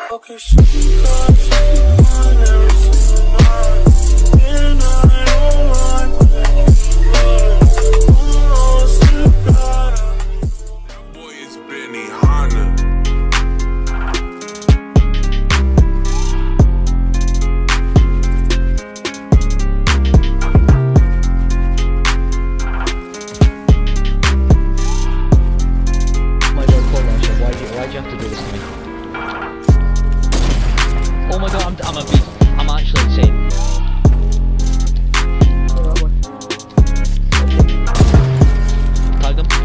Okay, she got every single night, and I don't like when you run. Oh, still got that boy is Benny Hanna. Why'd you have to do this to me? Oh my god, I'm a beast. I'm actually insane. Tag them.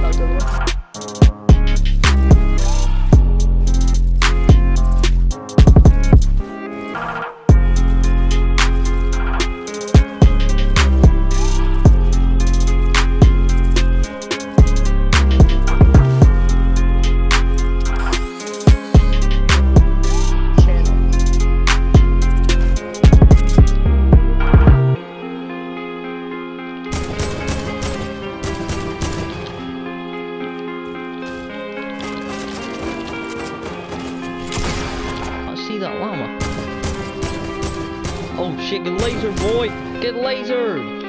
See that llama? Oh shit, get lasered, boy! Get lasered!